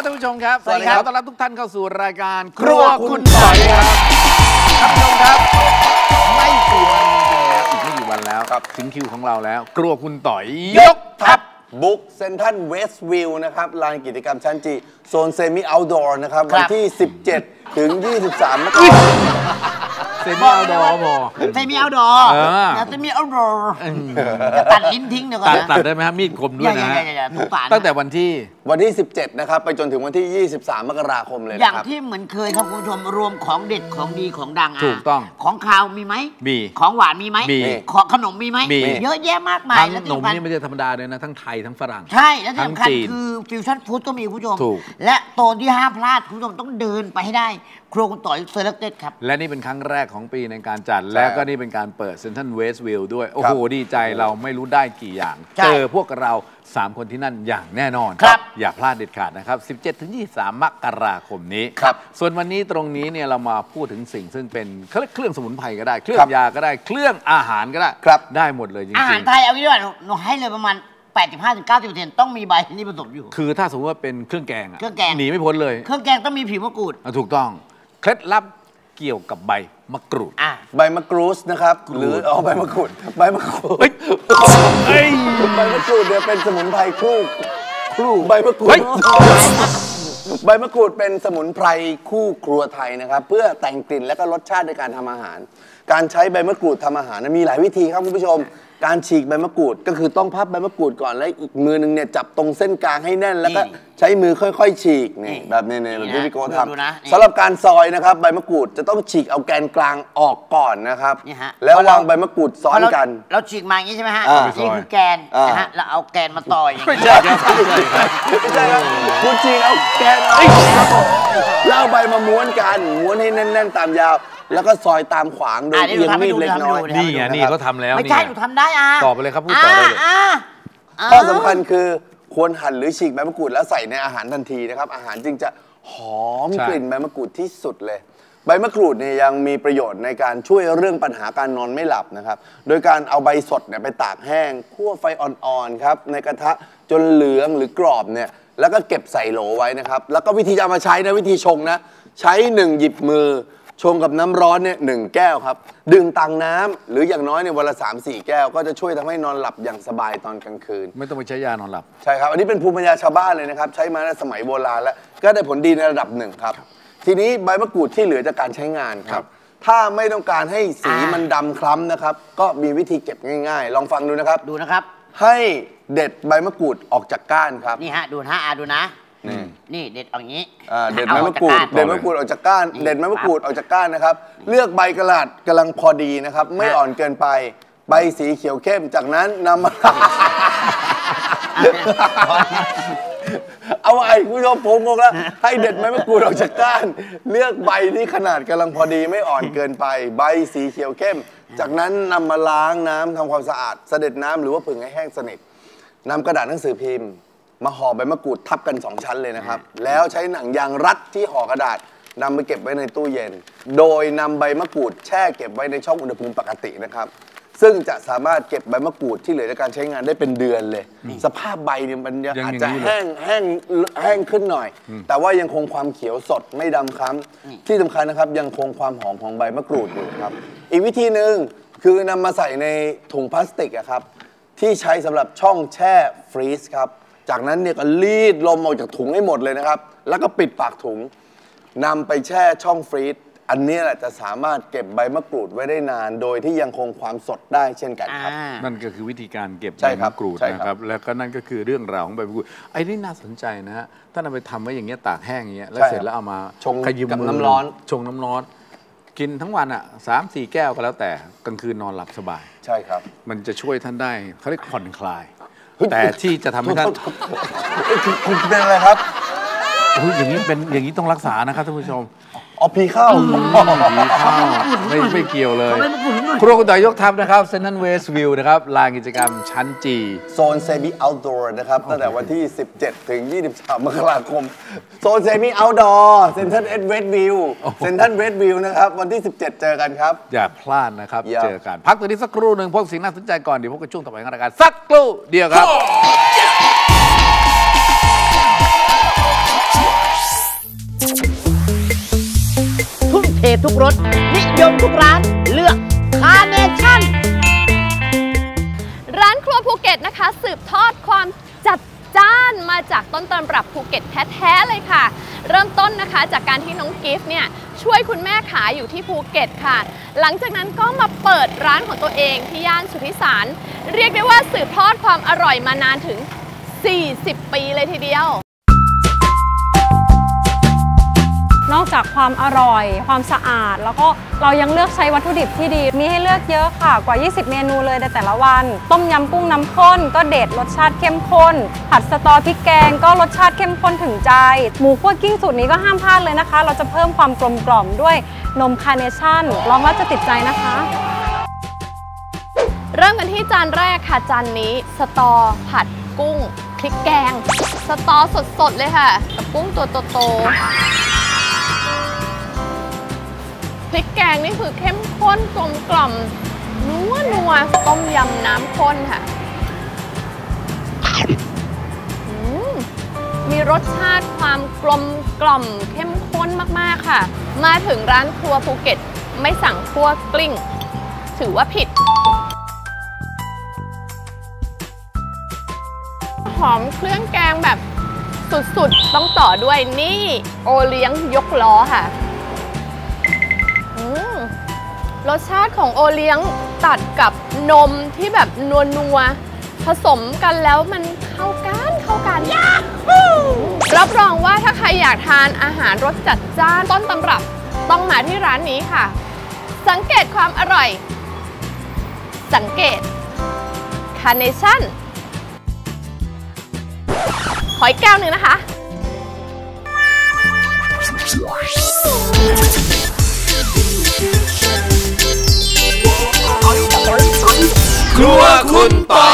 ครับท่านผู้ชมครับสวัสดีครับต้อนรับทุกท่านเข้าสู่รายการครัวคุณต่อยครับท่านผู้ชมครับไม่กี่วันแล้วอีกไม่กี่วันแล้วถึงคิวของเราแล้วครัวคุณต่อยยกทัพบุกเซ็นทรัลเวสต์วิวนะครับลานกิจกรรมชั้นจีโซนเซมิเอาท์ดอร์นะครับวันที่ 17 ถึง 23 มกราคมเซมิเอาท์ดอร์พอเซมิเอาท์ดอร์เซมิเอาท์ดอร์จะตัดลิ้นทิ้งเดี๋ยวก่อนนะตัดได้ไหมครับมีดคมด้วยนะตั้งแต่วันที่ 17 นะครับไปจนถึงวันที่ 23 มกราคมเลยอย่างที่เหมือนเคยครับคุณผู้ชมรวมของเด็ดของดีของดังถูกต้องของคาวมีไหมมีของหวานมีไหมของขนมมีไหมเยอะแยะมากมายขนมนี่ไม่ใช่ธรรมดาเลยนะทั้งไทยทั้งฝรั่งใช่และที่สำคัญคือฟิวชั่นฟู้ดก็มีคุณผู้ชมและโซนที่ห้ามพลาดคุณผู้ชมต้องเดินไปให้ได้ครัวคุณต่อยเซเลคเต็ดครับและนี่เป็นครั้งแรกของปีในการจัดและก็นี่เป็นการเปิดเซ็นทรัลเวสต์วิวด้วยโอ้โหดีใจเราไม่รู้ได้กี่อย่างเจอพวกเรา3 คนที่นั่นอย่างแน่นอนครับอย่าพลาดเด็ดขาดนะครับ 17-23 มกราคมนี้ส่วนวันนี้ตรงนี้เนี่ยเรามาพูดถึงสิ่งซึ่งเป็นเครื่องสมุนไพรก็ได้เครื่องยาก็ได้เครื่องอาหารก็ได้ได้หมดเลยจริงๆอาหารไทยเอางี้ด้วยหนูให้เลยประมาณ85-90% ต้องมีใบนี่ผสมอยู่คือถ้าสมมติว่าเป็นเครื่องแกงหนีไม่พ้นเลยเครื่องแกงต้องมีผิวมะกรูดถูกต้องเคล็ดลับเกี่ยวกับใบมะกรูดใบมะกรูดนะครับหรือใบมะกรูดใบมะกรูดใบมะกรูดเนี่ยเป็นสมุนไพรคู่ใบมะกรูดใบมะกรูดเป็นสมุนไพรคู่ครัวไทยนะครับเพื่อแต่งกลิ่นและก็รสชาติในการทำอาหารการใช้ใบมะกรูดทำอาหารมีหลายวิธีครับคุณผู้ชมการฉีกใบมะกรูดก็คือต้องพับใบมะกรูดก่อนแล้วอีกมือนึงเนี่ยจับตรงเส้นกลางให้แน่นแล้วก็ใช้มือค่อยๆฉีกนี่แบบนี้แบบที่พี่โก้ทำสำหรับการซอยนะครับใบมะกรูดจะต้องฉีกเอาแกนกลางออกก่อนนะครับแล้ววางใบมะกรูดซ้อนกันเราฉีกมาอย่างนี้ใช่ไหมฮะนี่คือแกนนะฮะเราเอาแกนมาต่อยไม่ใช่ครับคุณฉีกเอาแกนแล้วเอาใบมาม้วนกันม้วนให้แน่นๆตามยาวแล้วก็ซอยตามขวางโดยเอียงมีดเล็กน้อยนี่ไงนี่เขาทำแล้วไม่ใช่หนูทำได้ต่อไปเลยครับพูดต่อเลยข้อสำคัญคือควรหั่นหรือฉีกใบมะกรูดแล้วใส่ในอาหารทันทีนะครับอาหารจึงจะหอมกลิ่นใบมะกรูดที่สุดเลยใบมะกรูดเนี่ยยังมีประโยชน์ในการช่วยเรื่องปัญหาการนอนไม่หลับนะครับโดยการเอาใบสดเนี่ยไปตากแห้งคั่วไฟอ่อนๆครับในกระทะจนเหลืองหรือกรอบเนี่ยแล้วก็เก็บใส่โหลไว้นะครับแล้วก็วิธีจะมาใช้นะวิธีชงนะใช้1หยิบมือชงกับน้ำร้อนเนี่ย1 แก้วครับดื่มตังน้ำหรืออย่างน้อยเนี่ยวันละ 3-4 แก้วก็จะช่วยทำให้นอนหลับอย่างสบายตอนกลางคืนไม่ต้องไปใช้ยานอนหลับใช่ครับอันนี้เป็นภูมิปัญญาชาวบ้านเลยนะครับใช้มาในสมัยโบราณแล้วก็ได้ผลดีในระดับหนึ่งครับทีนี้ใบมะกรูดที่เหลือจากการใช้งานครับถ้าไม่ต้องการให้สีมันดำคล้ำนะครับก็มีวิธีเก็บง่ายๆลองฟังดูนะครับให้เด็ดใบมะกรูดออกจากก้านครับนี่ฮะดูนะนี่เด็ดออกอย่างนี้เด็ดใบมะกรูดออกจากก้านเด็ดใบมะกรูดออกจากก้านนะครับเลือกใบกระหลัดกำลังพอดีนะครับไม่อ่อนเกินไปใบสีเขียวเข้มจากนั้นนำมาเอาไอ้คุณผู้ชมผมงงแล้วให้เด็ดใบมะกรูดออกจากก้านเลือกใบที่ขนาดกำลังพอดีไม่อ่อนเกินไปใบสีเขียวเข้มจากนั้นนำมาล้างน้ำทำความสะอาดเสด็จน้ำหรือว่าผึ่งให้แห้งสนิทนำกระดาษหนังสือพิมพ์มาห่อใบมะกรูดทับกัน2 ชั้นเลยนะครับแล้วใช้หนังยางรัดที่ห่อกระดาษนำไปเก็บไว้ในตู้เย็นโดยนำใบมะกรูดแช่เก็บไว้ในช่องอุณหภูมิปกตินะครับซึ่งจะสามารถเก็บใบมะกรูดที่เหลือจากการใช้งานได้เป็นเดือนเลยสภาพใบเนี่ยมันอาจจะแห้งขึ้นหน่อยแต่ว่ายังคงความเขียวสดไม่ดำคล้ำที่สำคัญนะครับยังคงความหอมของใบมะกรูดอยู่ครับอีกวิธีหนึ่งคือนำมาใส่ในถุงพลาสติกครับที่ใช้สำหรับช่องแช่ฟรีซครับจากนั้นเนี่ยก็รีดลมออกจากถุงให้หมดเลยนะครับแล้วก็ปิดปากถุงนำไปแช่ช่องฟรีซอันนี้แหละจะสามารถเก็บใบมะกรูดไว้ได้นานโดยที่ยังคงความสดได้เช่นกันครับนั่นก็คือวิธีการเก็บใบมะกรูดนะครับแล้วก็นั่นก็คือเรื่องราวของใบมะกรูดไอ้นี่น่าสนใจนะฮะถ้าเราไปทำไว้อย่างเงี้ยตากแห้งอย่างเงี้ยแล้วเสร็จแล้วเอามาขยิบกับน้ำร้อนชงน้ำร้อนกินทั้งวัน3-4 แก้วก็แล้วแต่กลางคืนนอนหลับสบายใช่ครับมันจะช่วยท่านได้เขาเรียกผ่อนคลายแต่ที่จะทำให้ท่านคุณเป็นอะไรครับอย่างนี้ต้องรักษานะครับท่านผู้ชมผีเข้าไม่เกี่ยวเลยครัวคุณต่อยยกทัพนะครับเซ็นทรัลเวสต์วิวนะครับลานกิจกรรมชั้นจีโซนเซมิเอาท์ดอร์นะครับตั้งแต่วันที่ 17 ถึง 23 มกราคมโซนเซมิเอาท์ดอร์เซ็นทรัลเวสต์วิวนะครับวันที่ 17 เจอกันครับอย่าพลาดนะครับเจอกันพักตัวนี้สักครู่หนึ่งพบสิ่งน่าสนใจก่อนเดี๋ยวพบกับช่วงต่อไปของรายการสักครู่เดียวครับษทุกรสนิยมทุกร้านเลือกคาเนชั่นร้านครัวภูเก็ตนะคะสืบทอดความจัดจ้านมาจากต้นตำรับภูเก็ตแท้ๆเลยค่ะเริ่มต้นนะคะจากการที่น้องกิฟต์เนี่ยช่วยคุณแม่ขายอยู่ที่ภูเก็ตค่ะหลังจากนั้นก็มาเปิดร้านของตัวเองที่ย่านสุทธิสารเรียกได้ว่าสืบทอดความอร่อยมานานถึง40 ปีเลยทีเดียวนอกจากความอร่อยความสะอาดแล้วก็เรายังเลือกใช้วัตถุดิบที่ดีมีให้เลือกเยอะค่ะกว่า20เมนูเลยในแต่ละวันต้มยำกุ้งน้ำข้นก็เด็ดรสชาติเข้มข้นผัดสตอพริกแกงก็รสชาติเข้มข้นถึงใจหมูคั่วกิ้งสูตรนี้ก็ห้ามพลาดเลยนะคะเราจะเพิ่มความกลมกล่อมด้วยนมคาร์เนชั่นลองว่าจะติดใจนะคะเริ่มกันที่จานแรกค่ะจานนี้สตอผัดกุ้งพริกแกงสตอสดๆเลยค่ะกับกุ้งตัวโตพริกแกงนี่คือเข้มข้นกลมกล่อมนัวต้มยำน้ำข้นค่ะมีรสชาติความกลมกล่อมเข้มข้นมากๆค่ะมาถึงร้านครัวภูเก็ตไม่สั่งคั่วกลิ้งถือว่าผิดหอมเครื่องแกงแบบสุดๆต้องต่อด้วยนี่โอเลี้ยงยกล้อค่ะรสชาติของโอเลี้ยงตัดกับนมที่แบบนัวผสมกันแล้วมันเข้ากันรับรองว่าถ้าใครอยากทานอาหารรสจัดจ้านต้นตำรับต้องมาที่ร้านนี้ค่ะสังเกตความอร่อยสังเกตคาร์เนชั่นขออีกแก้วหนึ่งนะคะครัวคุณต่อย